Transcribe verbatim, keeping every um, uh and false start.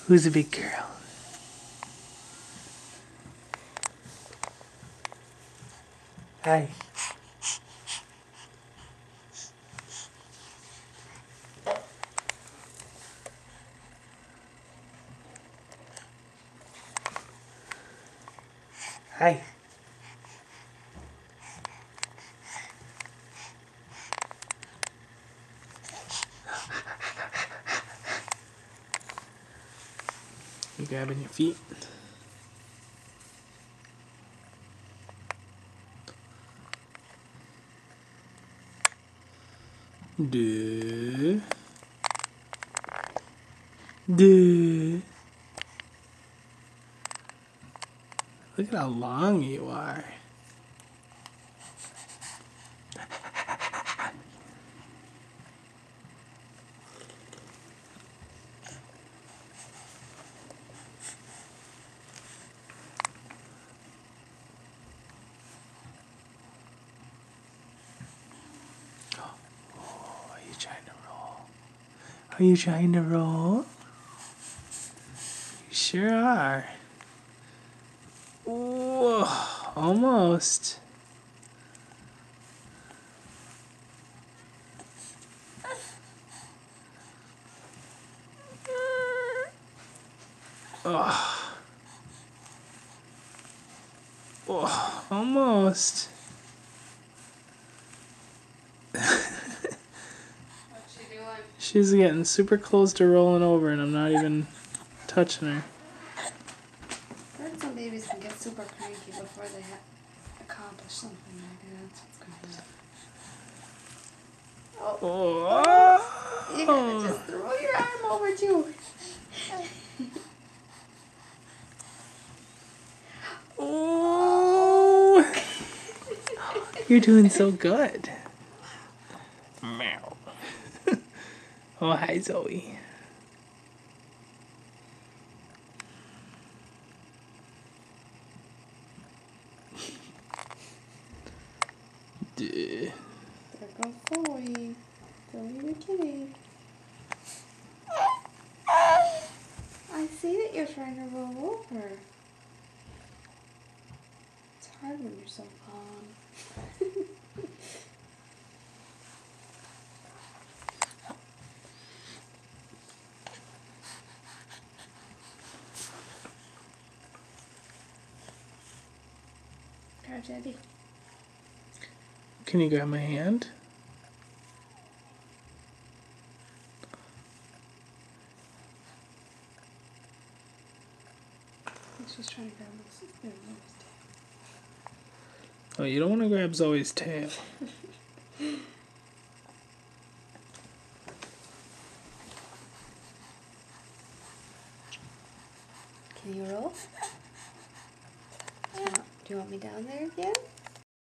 Who's a big girl? Hi. Hi. You grabbing your feet? Duh. Duh. Look at how long you are. Oh, are you trying to roll? Are you trying to roll? You sure are. Whoa, almost. Oh. Oh, almost. What's she doing? She's getting super close to rolling over and I'm not even touching her. I heard some babies can get super cranky before they ha accomplish something like that. That's what's going on. Oh, Oh. you gotta just throw your arm over too. Oh. You're doing so good. Meow. Oh, hi, Zoe. Duh. There goes Zoe. Zoe the kitty. I see that you're trying to roll over. It's hard when you're so calm. Grab Daddy. Can you grab my hand? She's trying to grab Zoe's tail. Oh, you don't want to grab Zoe's tail. Can you roll? Do you, want, do you want me down there again?